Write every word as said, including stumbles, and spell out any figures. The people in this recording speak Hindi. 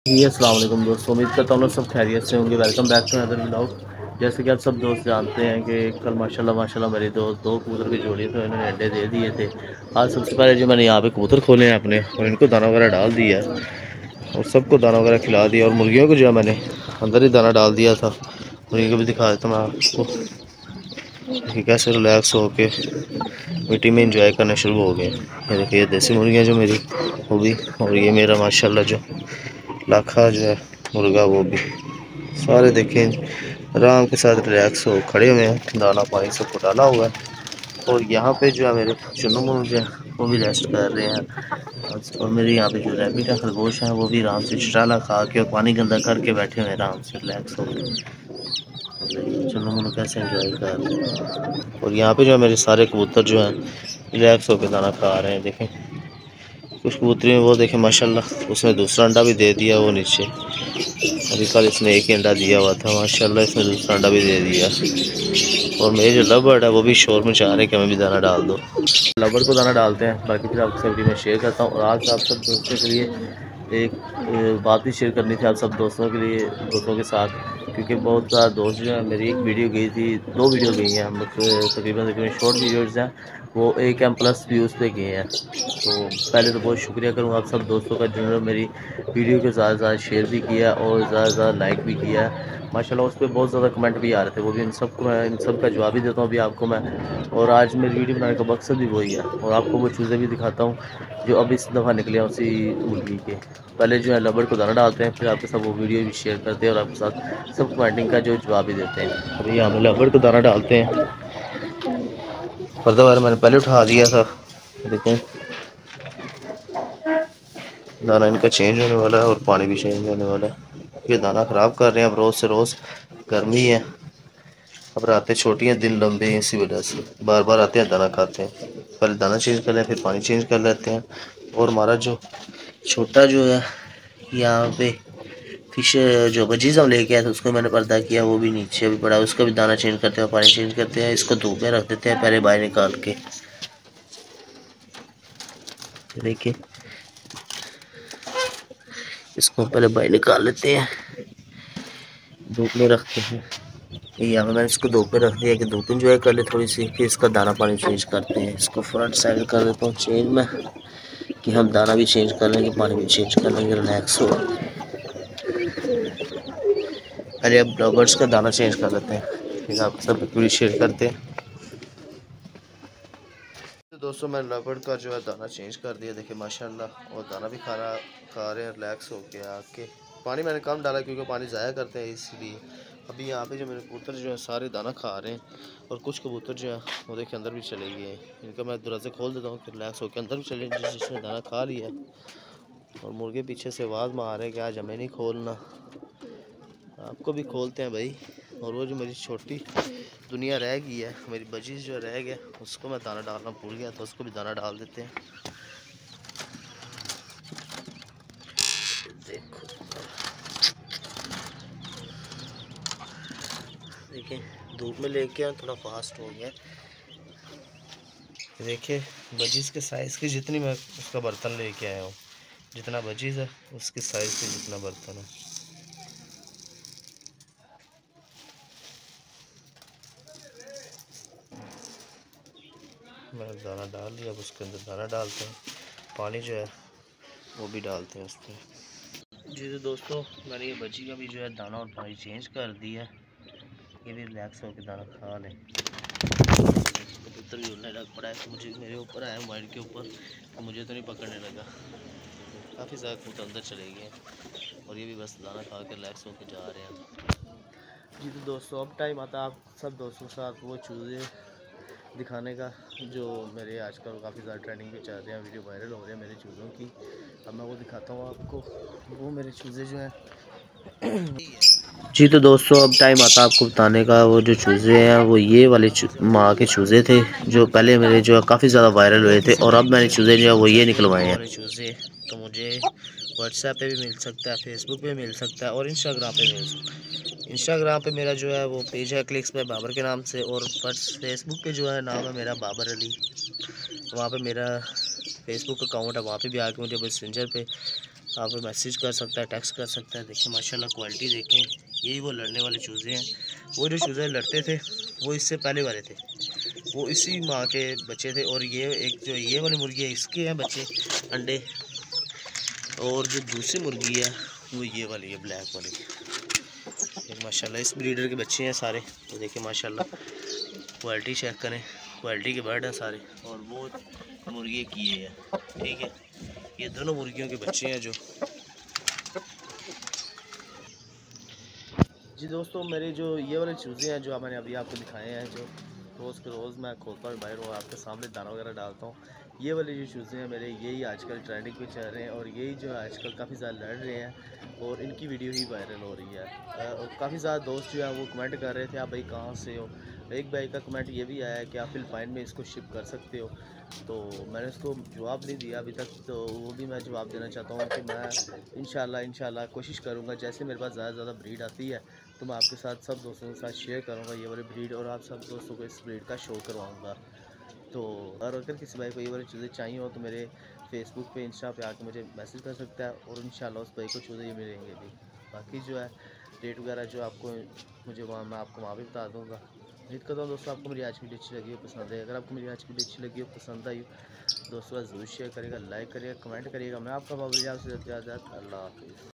जी अस्सलाम वालेकुम दोस्तों, उम्मीद करता हूँ सब खैरियत से होंगे। Welcome back to another vlog. जैसे कि आप सब दोस्त जानते हैं कि कल माशाल्लाह माशाल्लाह मेरे दोस्त दो कबूतर की जोड़ी थे, इन्होंने अंडे दे दिए थे। आज सबसे पहले जो मैंने यहाँ पे कबूतर खोले हैं अपने, और इनको दाना वगैरह डाल दिया है और सबको दाना वगैरह खिला दिया। और मुर्गियों को जो है मैंने अंदर ही दाना डाल दिया था। मुर्गियों को भी दिखा देता मैं आपको कि कैसे रिलैक्स हो के मिट्टी में इंजॉय करना शुरू हो गए। ये देखिए देसी मुर्गियाँ जो मेरी वो भी, और ये मेरा माशाल्लाह जो लाखा जो है मुर्गा वो भी, सारे देखें आराम के साथ रिलैक्स हो खड़े हुए हैं। दाना पानी सबको डाला हुआ है। और यहाँ पे जो है मेरे चुन्नू मुन्नू जो है वो भी रेस्ट कर रहे हैं। और मेरे यहाँ पे जो रैबिट है खरगोश है वो भी आराम से चटाला खा के और पानी गंदा करके बैठे हुए हैं आराम से रिलैक्स हो गए। चुन्नू मुन्नू कैसे एंजॉय कर रहे हैं। और यहाँ पे जो है मेरे सारे कबूतर जो हैं रिलैक्स होकर दाना खा रहे हैं। देखें कुछ कबूतरी में वो देखें माशाल्लाह उसने दूसरा अंडा भी दे दिया। वो नीचे अभी कल इसने एक ही अंडा दिया हुआ था, माशाल्लाह इसने दूसरा अंडा भी दे दिया। और मेरे जो लव है वो भी शोर में चाह रहे हैं कि हमें भी दाना डाल दो। लवर को दाना डालते हैं, बाकी फिर आपसे वीडियो में शेयर करता हूँ। और आज आप सब दोस्तों के लिए एक बात भी शेयर करनी थी आप सब दोस्तों के लिए दोस्तों के साथ, क्योंकि बहुत ज़्यादा दोस्त जो है मेरी एक वीडियो गई थी, दो वीडियो गई हैं, हम तकरीबन तकरीबन शॉर्ट वीडियोज़ हैं, वो एक एम प्लस व्यूज़ पे गए हैं। तो पहले तो बहुत शुक्रिया करूँगा आप सब दोस्तों का जिन्होंने मेरी वीडियो को ज़्यादा से ज़्यादा शेयर भी किया और ज़्यादा से ज़्यादा लाइक भी किया। माशाल्लाह उस पर बहुत ज़्यादा कमेंट भी आ रहे थे, वो भी इन सब को मैं इन सब का जवाब भी देता हूँ अभी आपको मैं। और आज मेरी वीडियो बनाने का मकसद भी वही है। और आपको वो चूज़े भी दिखाता हूँ जो अब इस दफ़ा निकले हैं उसी मुर्गी के। पहले जो है लबड़ को दाना डालते हैं, फिर आपके साथ वो वीडियो भी शेयर करते हैं और आपके साथ सब कमेंटिंग का जो जवाब भी देते हैं। अभी यहाँ पे लबड़ को दाना डालते हैं। पर्दा वाला मैंने पहले उठा दिया था, देखें दाना इनका चेंज होने वाला है और पानी भी चेंज होने वाला है। ये दाना ख़राब कर रहे हैं अब रोज़ से रोज़, गर्मी है अब रातें छोटी हैं दिन लंबे हैं, इसी वजह से बार बार आते हैं दाना खाते हैं। पहले दाना चेंज कर लें फिर पानी चेंज कर लेते हैं। और हमारा जो छोटा जो है यहाँ पे फिश जो बजीज हम लेके आए थे उसको मैंने पर्दा किया, वो भी नीचे भी पड़ा, उसका भी दाना चेंज करते हैं पानी चेंज करते हैं। इसको धूप में रख देते हैं पहले बाहर निकाल के, देखिए इसको पहले बाहर निकाल लेते हैं, धूप में रखते हैं। यहाँ पे मैंने इसको धूप में रख दिया कि धूप इंजॉय कर ले थोड़ी सी, फिर इसका दाना पानी चेंज करते हैं। इसको फ्रंट साइड कर देता हूँ चेंज में कि हम दाना भी चेंज कर लेंगे पानी भी चेंज कर लेंगे, रिलैक्स हो। पहले अब बर्ड्स का दाना चेंज कर लेते हैं, फिर आप सब पूरी शेयर करते हैं। तो दोस्तों मैंने लबड़ का जो है दाना चेंज कर दिया, देखिए माशाल्लाह, और दाना भी खाना खा रहे हैं रिलैक्स हो के आके। पानी मैंने कम डाला क्योंकि पानी ज़ाया करते हैं इसलिए। अभी यहाँ पे जो मेरे कबूतर जो है सारे दाना खा रहे हैं और कुछ कबूतर जो है वो देखिए अंदर भी चले गए हैं। इनका मैं दरवाजे खोल देता हूँ कि रिलैक्स होकर अंदर भी चले जिस जिसने दाना खा लिया है। और मुर्गे पीछे से आवाज़ मार रहे हैं कि आज हमें नहीं खोलना, आपको भी खोलते हैं भाई। और वो जो मेरी छोटी दुनिया रह गई है, मेरी बजीज जो रह गया उसको मैं दाना डालना भूल गया, तो उसको भी दाना डाल देते हैं। देखो देखिए धूप में लेके आया थोड़ा फास्ट हो गया। देखिए बजीज के साइज़ की जितनी मैं उसका बर्तन लेके आया हूँ, जितना बजीज है उसके साइज़ के जितना बर्तन है। मैंने दाना डाल लिया, अब उसके अंदर दाना डालते हैं, पानी जो है वो भी डालते हैं उस पर। जी तो दोस्तों मैंने ये बची का भी जो है दाना और पानी चेंज कर दिया, ये भी रिलैक्स होकर दाना खा लें। कबूतर भी उड़ने लग पड़ा है, तो मुझे मेरे ऊपर आया मोबाइल के ऊपर, तो मुझे तो नहीं पकड़ने लगा। काफ़ी ज़्यादा कबूतर अंदर चले गए और ये भी बस दाना खा के रिलैक्स होकर जा रहे हैं। जी तो दोस्तों अब टाइम आता आप सब दोस्तों के साथ वो चूज़े दिखाने का जो मेरे आजकल काफ़ी ज़्यादा ट्रेंडिंग पे चल रहे हैं, वीडियो वायरल हो रहे हैं मेरे चूज़ों की। अब मैं वो दिखाता हूँ आपको, वो मेरे चूज़े जो हैं। जी तो दोस्तों अब टाइम आता है आपको बताने का, वो जो चूज़े हैं वो ये वाले माँ के चूज़े थे जो पहले मेरे जो है काफ़ी ज़्यादा वायरल हुए थे, और अब मैंने चूज़े जो है वो ये निकलवाए हैं। चूज़े तो मुझे व्हाट्सएप पे भी मिल सकता है, फेसबुक पे मिल सकता है और इंस्टाग्राम पे मिल सकता है। इंस्टाग्राम पे मेरा जो है वो पेज है क्लिक्स में बाबर के नाम से, और फेसबुक पे जो है नाम है मेरा बाबर अली, वहाँ पे मेरा फेसबुक अकाउंट है, वहाँ पे भी आके मुझे मैसेंजर पे आप मैसेज कर सकता है, टेक्स्ट कर सकता है। देखिए माशाल्लाह क्वालिटी देखें, यही वो लड़ने वाले चूज़े हैं। वो जो चूज़े लड़ते थे वो इससे पहले वाले थे, वो इसी माँ के बच्चे थे। और ये एक जो ये वाली मुर्गी है इसके हैं बच्चे अंडे, और जो दूसरी मुर्गी है वो ये वाली है ब्लैक वाली। ये माशाल्लाह इस ब्रीडर के बच्चे हैं सारे। तो देखिए माशाल्लाह क्वालिटी चेक करें, क्वालिटी के बर्ड हैं सारे। और वो मुर्गी की है, ठीक है, ये दोनों मुर्गियों के बच्चे हैं जो। जी दोस्तों, मेरे जो ये वाले चूज़े हैं जो मैंने अभी आपको दिखाए हैं, जो रोज़ के रोज़ मैं खोलता हूँ बाहर और आपके सामने दाना वगैरह डालता हूँ, ये वाले जो चूज़े हैं मेरे, यही आजकल ट्रेंडिंग पे चल रहे हैं और यही जो आजकल काफ़ी ज़्यादा लड़ रहे हैं और इनकी वीडियो ही वायरल हो रही है। और काफ़ी ज़्यादा दोस्त जो हैं वो कमेंट कर रहे थे, आप भाई कहाँ से हो। एक भाई का कमेंट ये भी आया है कि आप फ़िलिपाइन में इसको शिप कर सकते हो। तो मैंने उसको जवाब नहीं दिया अभी तक, तो वो भी मैं जवाब देना चाहता हूँ कि मैं इंशाल्लाह इंशाल्लाह कोशिश करूँगा, जैसे मेरे पास ज़्यादा ज़्यादा ब्रीड आती है तो मैं आपके साथ सब दोस्तों के साथ शेयर करूँगा ये वाली ब्रीड, और आप सब दोस्तों को इस ब्रीड का शो करवाऊँगा। तो और अगर किसी भाई को ये वाली चीज़ें चाहिए हो तो मेरे फेसबुक पे, इंस्टा पे आके मुझे मैसेज कर सकता है और इंशाल्लाह उस भाई को चीज़ें ये मिलेंगे भी। बाकी जो है रेट वगैरह जो आपको मुझे वहाँ मैं आपको वहाँ भी बता दूँगा। उम्मीद करता हूँ दोस्तों आपको मेरी आज की वीडियो अच्छी लगी हो, पसंद है। अगर आपको मेरी आज की वीडियो अच्छी लगी हो, पसंद आई हो, दोस्तों ज़रूर शेयर करिएगा, लाइक करिएगा, कमेंट करिएगा। मैं आपका बाबू, आपसे ज़्यादा अल्लाह हाफिज़।